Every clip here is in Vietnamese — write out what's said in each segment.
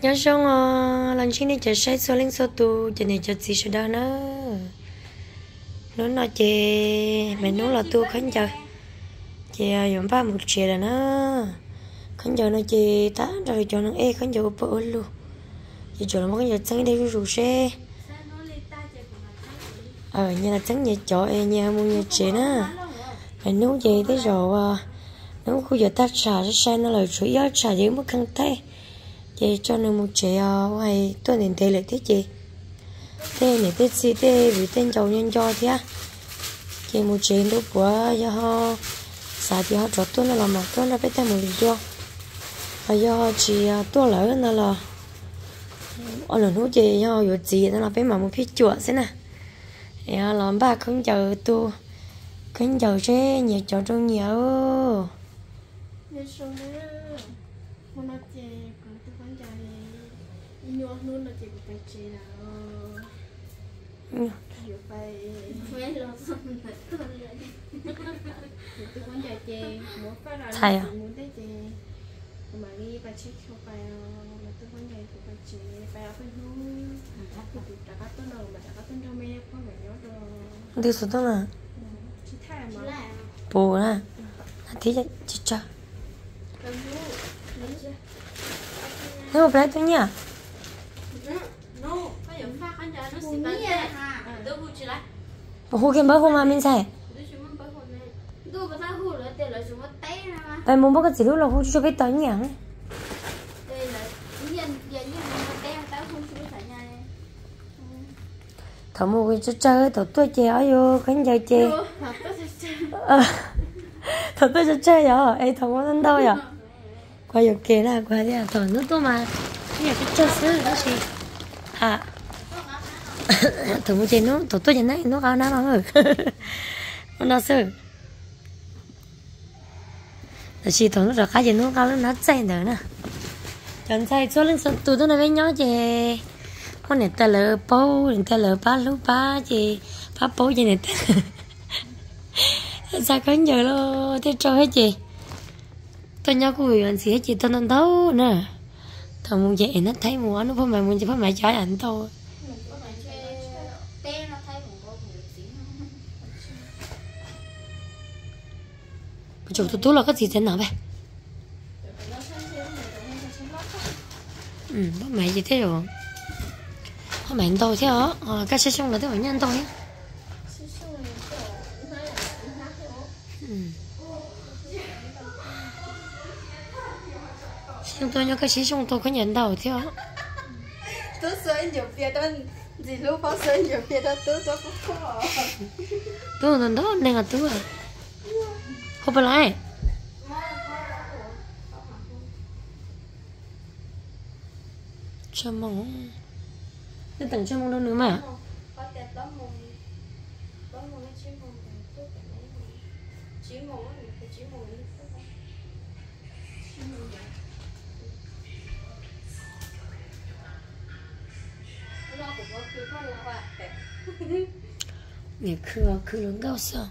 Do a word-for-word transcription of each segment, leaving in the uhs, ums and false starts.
nhớ xong lần trước này chơi say số linh số tu cho nên chơi gì đó nữa nó nói chị mẹ nó là tu khánh chơi chị dùng ba một triệu là nó khánh giờ nó chị tá rồi cho nó e khánh giờ bự luôn chị cho nó một cái giờ sáng đây rủ xe ờ như là sáng nhà chỗ e nhà mua nhà chị nữa mẹ nấu gì thế rồi nấu khu giờ ta trà cho say nó là chủ yếu trà gì mất khăn tay chị cho nên một chị hay tôi nên thế lại thế chị thế này thế gì thế vì tên giàu nhân cho thế chị một chị lúc bữa do họ xài thì họ chọn tôi nó là mà tôi nó phải tay một lần cho và do chị tôi lỡ nó là ở lần hút chị do有gì nó là phải mà một phía chuột thế nè ya làm ba không chờ tôi không chờ chứ nhiều chỗ trong nhiều thầy à đi xuống đâu nè bố nè tí cho chị cho nếu mà tôi nhá hồ kim bớt hôm mà mình xài tại muốn bắt cái gì lúc là hồ cho biết tới nhỉ thằng mua cái chơi chơi tụi tôi chơi vô khán giả chơi tụi tôi chơi chơi rồi ấy thằng có đâu vậy qua giờ kia là qua đi à thằng nó tôi mà bây giờ cái chơi xứ đó gì à thằng mua chơi nó tụi tôi chơi này nó cao nó bằng rồi nó nó xứ là chỉ thằng nó ra cái gì nó cao nó nát chạy nữa nè chọn chạy số lên số tụi tôi này với nhau chơi con này ta lỡ bố người ta lỡ ba lúc ba chị ba bố vậy này sao có giờ lo thế cho hết chị tôi nhớ cô người gì hết chị tôi non đâu nè thằng muốn vậy nó thấy mua nó phải mày muốn chỉ phải mày trái ảnh thôi chủ tôi tôi là cái gì thế nào vậy ừ bố mày gì thế rồi không mẹ tôi thế hả ờ cái xe xong là tôi phải nhanh tôi á xong tôi nhớ cái xe xong tôi có nhận đầu thế hả tôi sợ nhiều việc đó gì lúc bao sợ nhiều việc đó tôi tôi cũng khó tôi lần đó nên là tôi à không phải lại cho mong cái tầng cho mong đâu nữa mà người khưa khưa lớn cao sao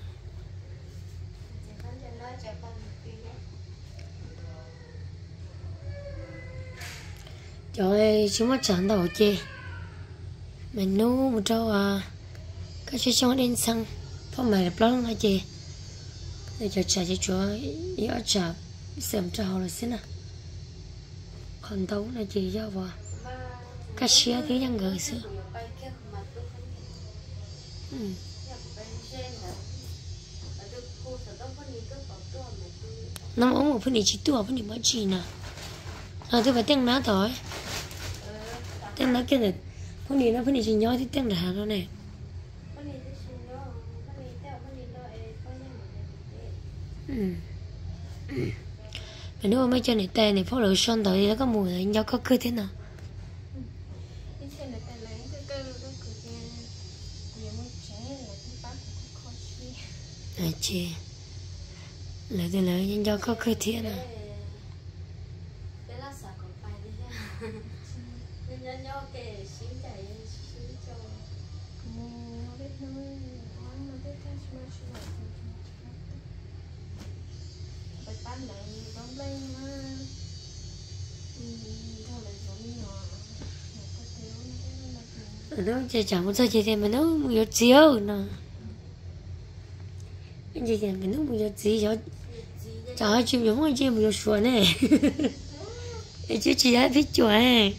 trời ơi chúng nó chán đầu chê mình nấu một trâu à cái chơi cho đen xăng phong mày lập lắm hả chê để cho trả cho chúa yếu trả xem trâu là xin à còn tấu là chỉ cho vào cái xía thế chẳng gửi xưa ừ. Năm ông một phần này chỉ tua phần này mới chỉ nè à tôi phải tiếng má thôi tiếng má kia là phần này nó phần này chỉ nhỏ thì tiếng là đó này ừ mà nếu mà mấy chân này tay này phô lửa son tới thì nó có mùi là nhau có cơ thế nào à chị lời từ lời nhân do có cơ thiện à nó chỉ chẳng muốn chơi gì thì mình nó nhiều chiếu nè cái gì thì mình nó nhiều gì cho cho chim giống như chim nhiều xuân này cái chú chị ấy biết chuột này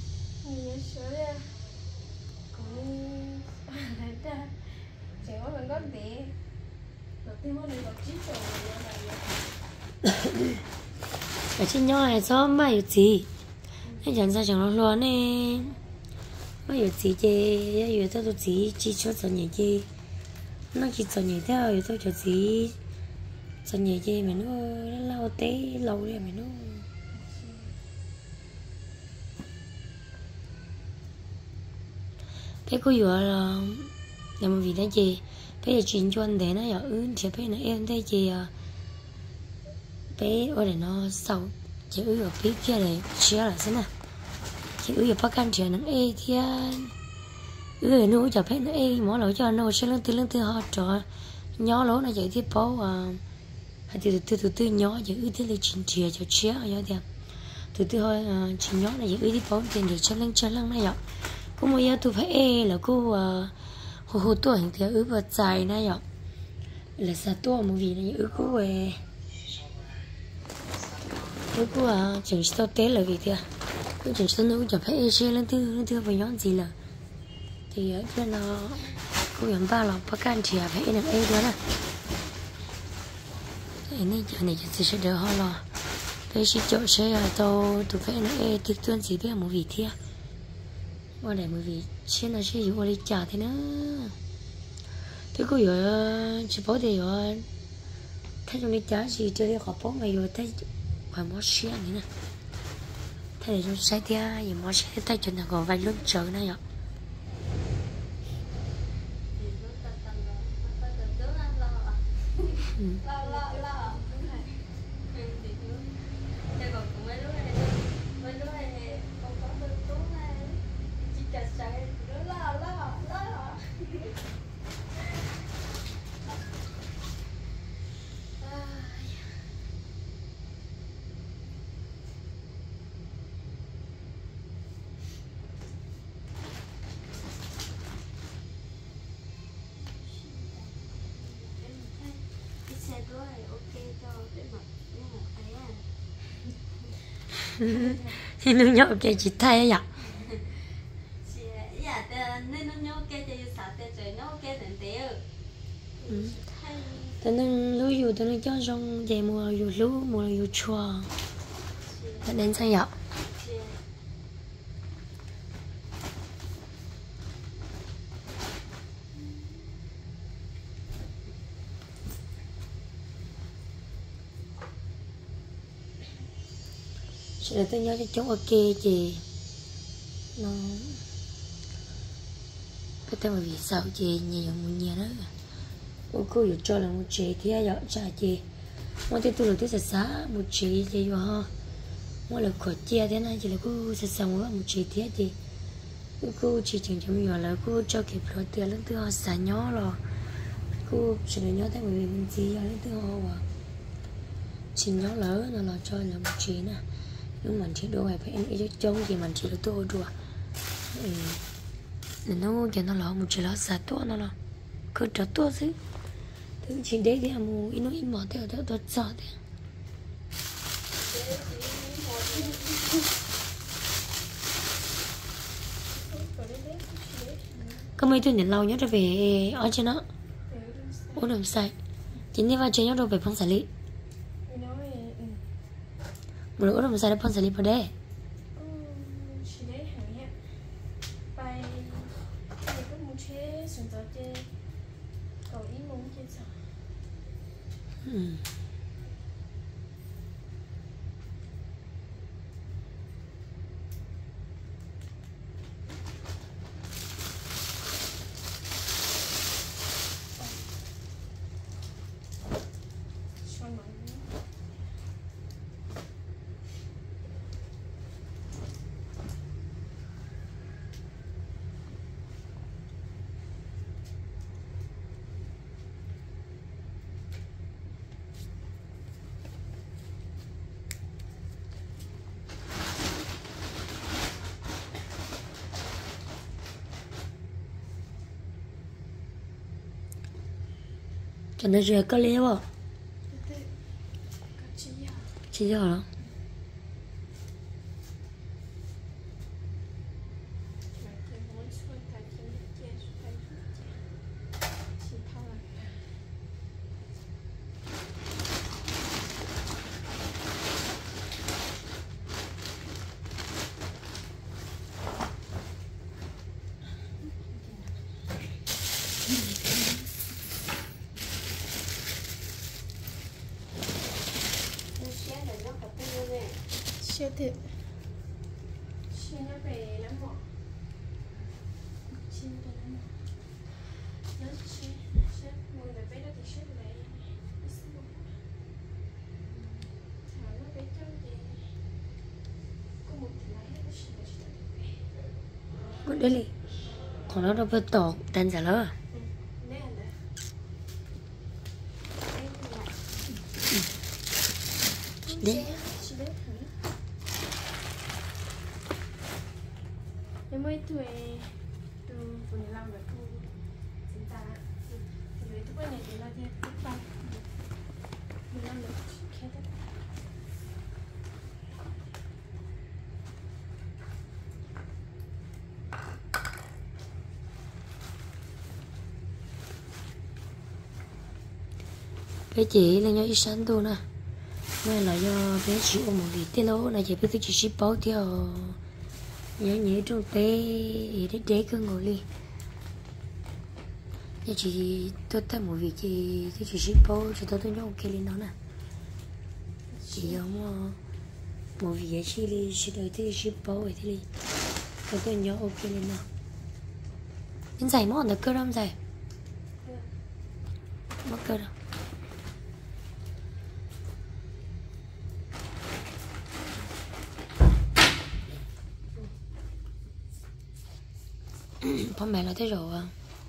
ở trên nhau này sao mà有gì anh chẳng sao chẳng lo luôn nè mà有gì chứ有这都gì chỉ cho cho nhỉ chứ nó chỉ cho nhỉ theo有tôi cho gì cho nhỉ chứ mình nó lâu té lâu rồi mình nó thế cô vừa là là một vị đó chị bây giờ chuyện cho anh để nó giờ ứ thì bây giờ em thấy chị bé ở đây nó sau chị ứ ở phía kia này chia là thế nào chị ứ ở bắc can chuyện nó e thì ứ ởนู้จะphải nó e mỗi lỗi cho nó sẽ lên từ lên từ họ cho nhỏ lỗ nó chạy tiếp bao à từ từ từ từ nhỏ chị ứ thế là chuyện chia cho chia ở đây đẹp từ từ thôi chuyện nhỏ này chị ứ tiếp bao tiền để cho lên cho lên này vậy cô mua giờ tôi phải e là cô hồ hồ tuổi thì ứ vật dài này vậy là sao tôi một vì này ứ cô về ứ cô à chừng sao té là vì thế cô chừng sao nó chả phải e xe lên thứ lên thứ phải nhón gì là thì ở trên nó cô nhận ba lòng bắt can chỉ phải e được e đó nè cái này giờ này chỉ sẽ đỡ ho lo đây chỉ chỗ xe là tôi tôi phải nó e thực tuân gì biết một vì thế qua đây một vì trên là sẽ dùng đi trả thế nữa thế cô giờ chỉ bảo để rồi thấy trong đi trả gì chơi đi khó mà rồi thấy phải mua xe như nè thế để trong sai tia gì mua xe tay chân là còn vài lúc chờ này ạ thì nó nhậu cái chị thay ạ tao nên lúa dù tao nên cho trong về mùa dù lúa mùa dù chua tao nên sao ạ để tôi nhớ cho chúng ok chị nó cái tên mà vì sao chị nhiều một nhà đó cô cô hiểu cho là một chị thì ai dọn trả chị mỗi thứ tôi là tôi sẽ xá một chị thì vào ha mỗi lần khỏi chia thế này chỉ là cô sẽ sống với một chị thì chị cô chỉ chừng chừng nhỏ là cô cho kịp rồi tiền lên từ họ xả nhỏ rồi cô chỉ là nhớ tới bởi vì mình gì lên từ họ và chỉ nhỏ lớn là là cho là một chị nè nhưng mình chỉ đôi phải anh ấy trông thì mình chỉ là tôi đùa nên nó cho nó lo một chỉ lo sát tôi nó lo cứ cho tôi chứ thứ chỉ đấy thì mua ít nó ít mỏ theo theo tôi sợ thế có mấy thứ nhận lâu nhất là về ở trên nó ổn làm sai chính như vậy trên nhau đâu về phong sản lý một lúc đó mình sẽ phong sản lý vào đây ừ. cho nên giờ có léo à Chị à. chỉ giờ đó Siêu thịt. Siêu nó về lắm mọi. Siêu về lắm mọi. Nó siêu, siêu, người về bé đó thì siêu về. Thảo nó về cho gì. Có một thì lấy nó siêu siêu. có đấy đi còn nó đâu phải tổ tên giả lỡ Nè nè. đấy Em mới thuê từ phần làm được thu chúng ta thì với thứ này thì là theo thứ ba mình làm được khé tất bé chị là nhau ít sáng tôi nè mai là do bé chịu một cái tên lố này chị biết tôi chỉ ship báo theo nhớ nhớ trong bé để để cứ ngồi đi nhưng chị tôi thấy một việc chị tôi chỉ ship báo chị tôi tôi nhớ ok lên nó nè chị giống một việc chị đi chị đợi tôi ship báo vậy thì tôi tôi nhớ ok lên nó đến giải món được cơ đâu giải mất cơ đâu bố mẹ nói thế rồi à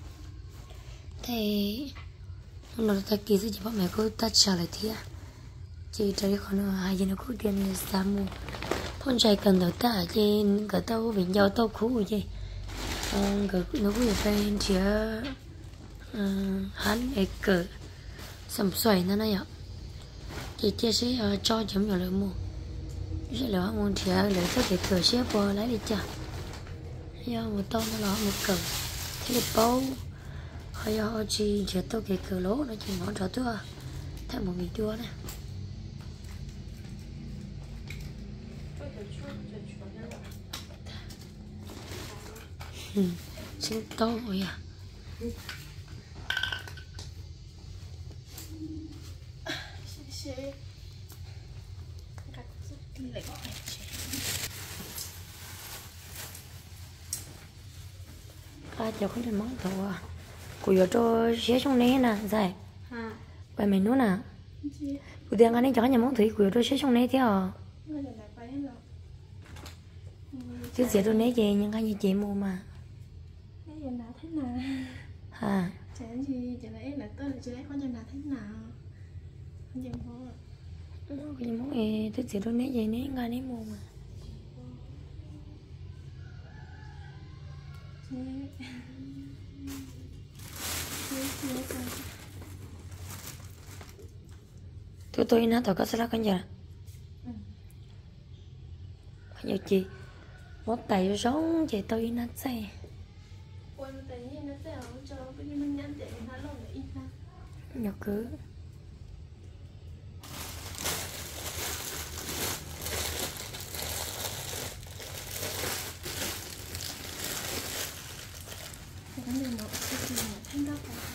thế hôm nào ta kỹ thì bố mẹ cô ta trả lại thì à chị trả lại còn hai giờ nó cố tiền sao mua con trai cần đầu ta trên cái tao bị nhau tao khú gì cái nó cũng phải chia hắn ấy cỡ sầm xoài nó này ạ chị chia sẻ cho chấm nhỏ lại mua sẽ là muốn chia lại có thể cỡ xếp vào lấy đi chả do một tông nó là một cỡ thế là bao hay do chị chỉ tôi cái cỡ lỗ nó chỉ món trò tôi à thay một mình chua này xin to rồi à sẽ cắt đi lại gọi à cháu không thể món thầu à của giờ cho xé trong né nè dài ha vậy mình nữa nè của tiền anh ấy cho nhà món thủy của giờ cho xé trong né thế à chứ xé trong né về những cái như chị mua mà cái giờ nào thế nào à chả gì chả lẽ là tôi là chả lẽ con giờ nào thế nào con giờ mua cái gì món này tôi xé trong né về né ngay né mua mà tôi tôi nó tao có sao con giờ con giờ chị một tay giống chị tôi nó xe quên tay như nó sẽ ở cho cái như mình nhắn để nó lồng để in ra nhỏ cứ cái này nó cái gì mà thanh đó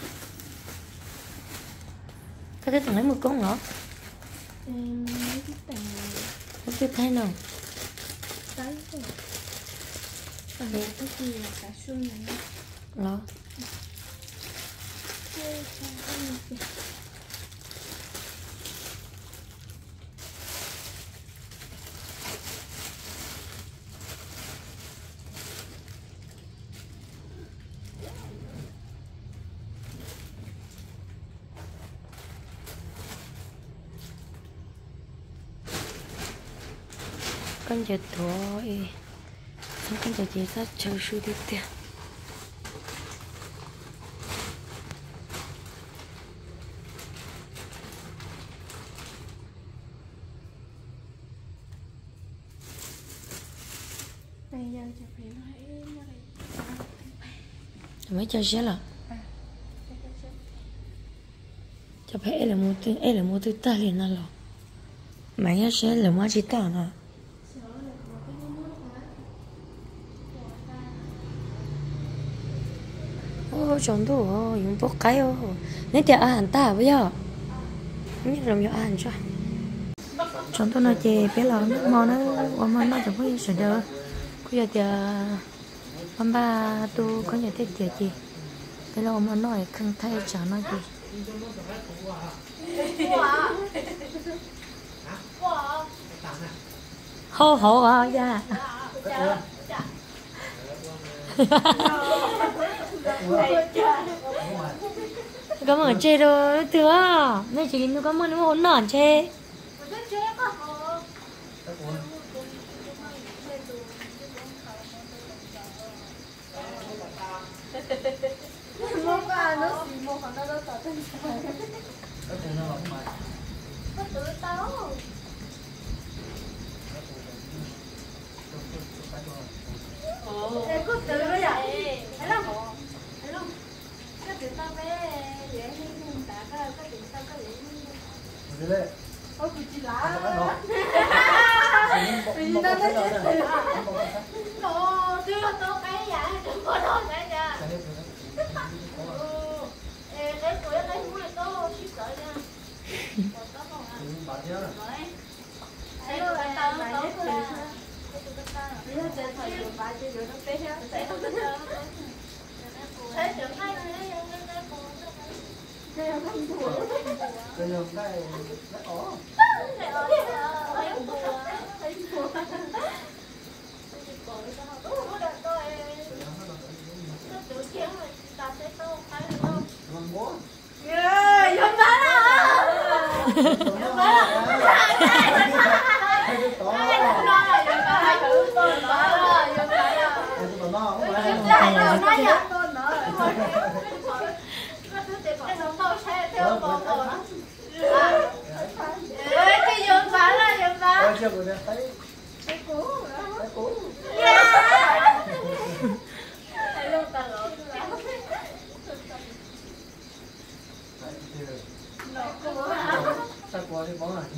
có thể từng lấy một con ngõ em cái tầng không biết thế nào tới rồi tầng này cái gì là cả xương này nó con giờ thôi xong con giờ chỉ ra chờ suy đi tiền bây giờ chụp hình nói em đây mấy chơi xe là cho phải là một thứ là một thứ ta liền là lo mấy cái xe là mua chỉ ta nè ô chồng tôi dùng bốc cái ô nếu tiệc ăn ta bây giờ nhất là nhiều ăn cho chồng tôi nói chè bé là nước ngon nó qua mà nó chẳng có gì sợ đâu bây giờ tiệc hôm ba tôi có nhà tiệc tiệc gì bé là mà nói không thay chả nói gì hô hô à dạ cảm ơn chị rồi tứa mấy chị nó cảm ơn nó hỗn nản chị Ê, có từ đó vậy? Thấy không? Thấy không? Cái chuyện tao bé dễ hay không tạ cái cái chuyện tao cái gì? Đấy. Ôi chị chỉ lá. Vì tao nói chết từ. Ồ, chưa tao cái vậy, đừng có nói vậy nha. Ê, cái tuổi cái mũi tao xích sợ nha. Bạn nhớ. Thấy đâu là tao nó tốt là. Bây giờ chơi thời gian ba chơi rồi nó bé hết. Thế trưởng hai người đấy em em em còn đây là không thua. Đây là cái nó ó. Này ơi, em thua. Em thua. Ủa đợt tôi nó tự chiến rồi ta sẽ tốt phải không? Ngon quá. Yeah, không phải à. Không phải à. Hai đứa to. Hai đứa to là giờ có hai đứa to là giờ phải à. Hai đứa to không phải. Hai đứa nói giờ to nữa. Nó cứ để còn sống tôi sẽ theo con rồi. Ê, cái dương phải là dương phải. Ôi chưa vừa thấy. Cái cú. Cái cú. Yeah. Thấy luôn ta lộn. Sao qua đi bóng à?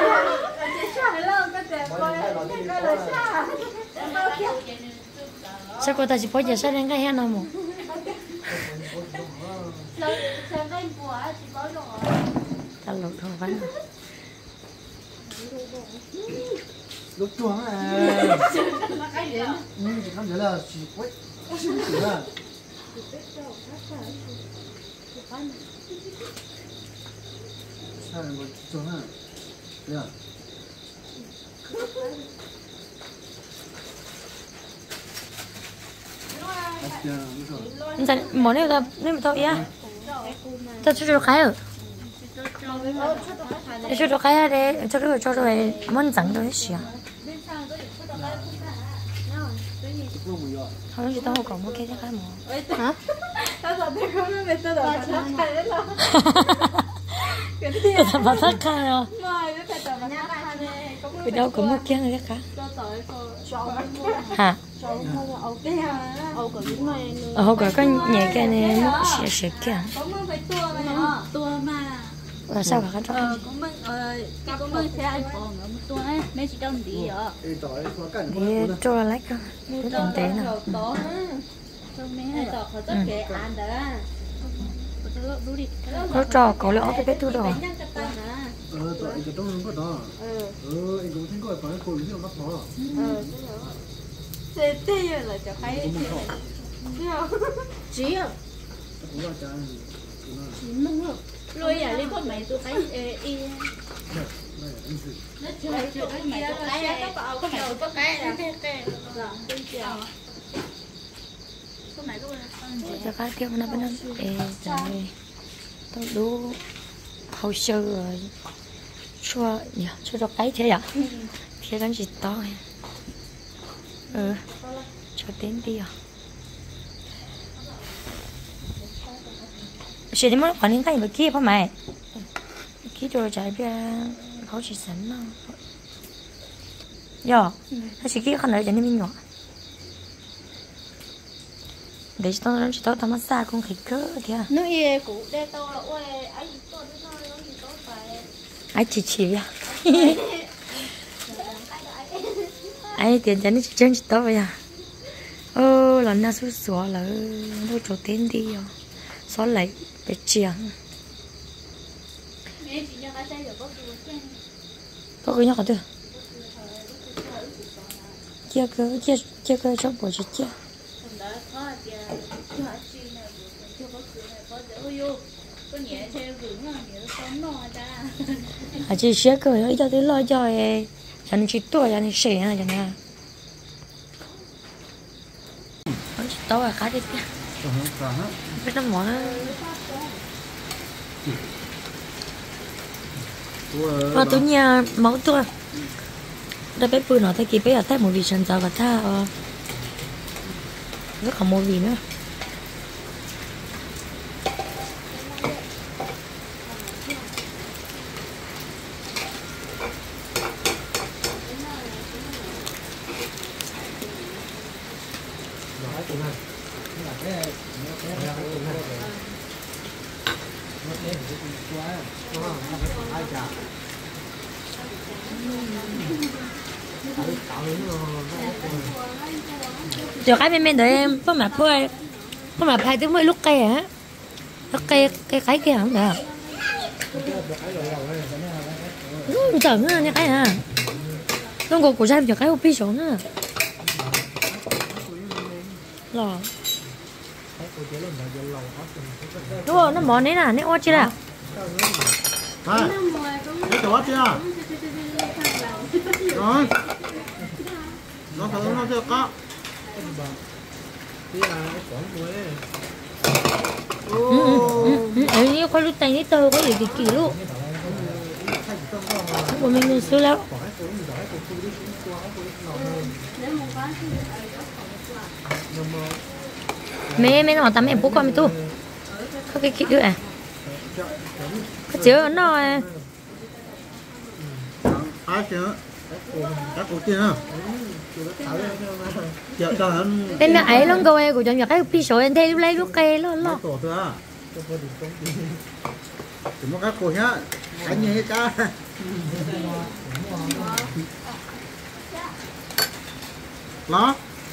sao cô ta chỉ bỏ giờ sao đến cái heo nào mà ta lột không phải Lúc chuông à. Ừ, chỉ không nhớ là chỉ quét. Chỉ là. Sao lại một chuông à? Đấy à? ta món này ta nên mà tao ia ta cho cho khai ở cho cho khai đấy cho cho cho rồi món chẳng đâu hết xíu không chỉ tao không còn một cái khai mà hả Tao sợ thấy không biết tao đòi bắt khai đấy là. cái thằng bắt khai à Rồi, nó phải tao bắt khai này. vì đâu có một cái này cả hả ở hậu quả có nhẹ cái này nó sẽ sẽ kia tua mà là sao cả cái ờ cũng mình ờ cũng mình sẽ ăn phở ở một tua ấy mấy chị đông đi ở Ê, tỏi có cảnh thì cho là lấy cái cái tiền tế nào nó cho cậu lại cái thứ đó ờ tỏi cái trong nó có đó ờ anh cũng thấy coi phải coi cái nó có ờ thế thế là cho thấy chỉ à cũng là trái chỉ nâng rồi rồi à liên quan mấy tụi cái y này anh sự nó chưa chưa cái mấy tụi cái có mấy tụi có cái là cái cái là cái chào có mấy cái cho cái tiếp nó bên đó để trời tôi đủ hồ sơ rồi cho nhỉ cho cho cái thế à thế cái gì to ừ cho đến đi à sẽ đi mất quản lý cái gì kia phải mày kia rồi chạy bia khó chỉ sẵn mà giờ nó chỉ kia không đợi cho nên mình nhỏ để cho nó chỉ tao tao massage con khỉ cơ kìa nó ye cũ đây to là ôi ấy to nó nó gì to phải ai chỉ chỉ à ai tiền chắn chỉ chân chỉ tao vậy à ơ lần nào số số là đâu chỗ tên đi à số lại bị chiang có cái nhỏ thôi chia cơ chia chia cơ cho bộ chia chia à chị chia cơ rồi cho tôi lo cho em cho nên chị tuổi cho nên sẻ à cho nên chị tao là cá đi kia biết nó mỏ và tôi nhà máu tôi đã bé bự nó thấy kịp bé ở tay một vị trần giàu và tha rất còn một vị nữa cho cái bên bên đợi em có mặt thôi có mặt hai tiếng mới lúc cây hả lúc cây cây cái kia không được ừ, tưởng nữa nha cái à nó còn của trai cho cái opi số nữa lò đúng rồi nó món đấy là nó ót chưa nào à cái chỗ chưa rồi nó thử nó chưa có ừ như con lúc tay ní tơ có gì kỳ kỳ luôn của mình người xưa lắm mẹ mẹ nó tắm em bố con mày tu có cái kiểu à có chữ nó à ai chưa các cụ chưa em mẹ ấy lông câu của chồng nhà cái pi số em thấy lúc lấy lúc cây luôn lo tổ thừa chúng nó các cụ nhá anh nhớ ca nó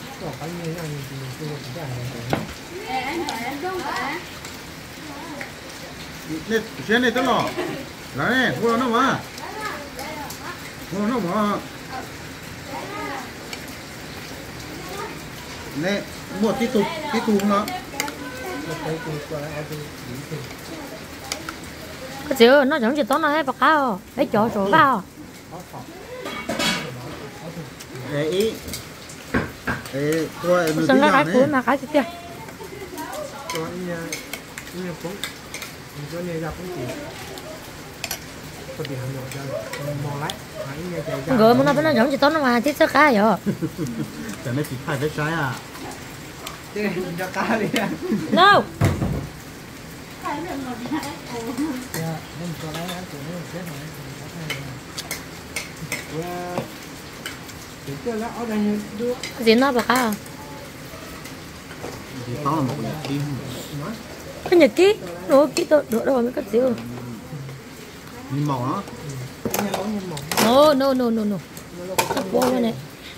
này chuyện này tao lo là này mua nó mà mua nó mà này mua tí tụ tí tụ nó có chữ nó giống như tao nói bạc cao lấy chỗ chỗ cao để ý để tôi nó sinh ra cái cuối mà cái kia gỡ mà nó vẫn nó giống như tao nó mà thích sao cá vậy แต่ไม่ผิดพลาดได้ใช้อ่ะ cho cá đi nha. no cái gì nó bạc à thì có là một nhật ký cái nhật ký đồ ký đồ đồ đâu mới cất xíu nhìn màu nó no no no no no nó buông lên này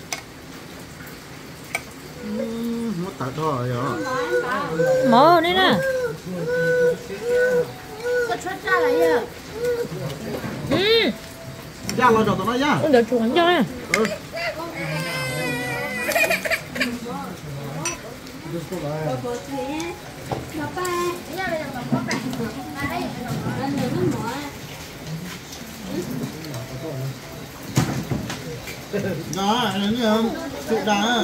mất tại thôi rồi mỏ đây nè ừ ra lo cho tụi nó nhá con đợi chuồng cho nè ừ. Đó, là như không? Sự đá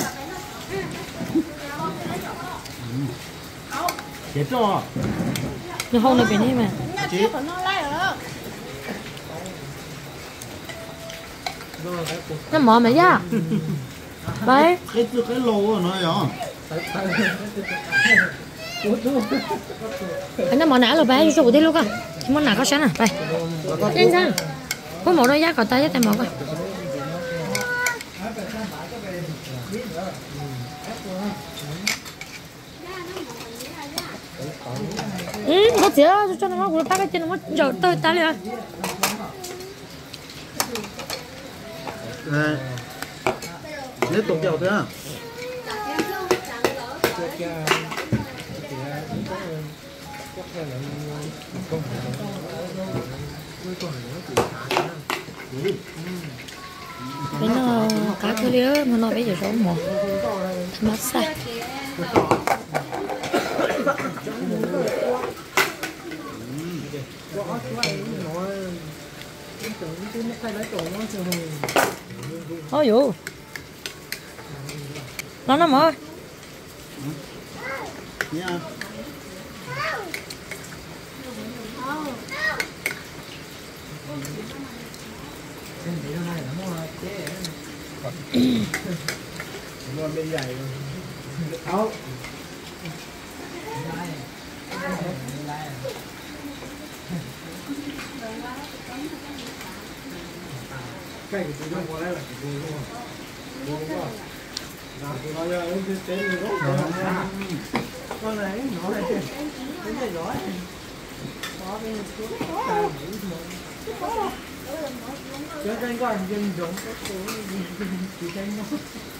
chết rồi nó không được cái này mà chết nó mỏ mày ra đấy cái cái lô của nó rồi anh nó mỏ nã rồi bé sao đi luôn à mỏ nã có sáng à đây lên sang có mỏ đôi giá còn tay với tay mỏ coi ừ có thể cho nó của ta cái chân nó giờ tôi ta liền Này, nếu tục dầu thế à? cái nó cá cơ liếc mà nó bây giờ sống một mắt sai ôi dụ nó nó mở Nha. Ngon bên dày áo cái cái tôi không có đây là cái tôi luôn đúng không nào tôi nói ra cái tên người gốc con này nó này cái này nói có bên xuống ta mũi mà cái cái con chân giống cái chỉ thấy nó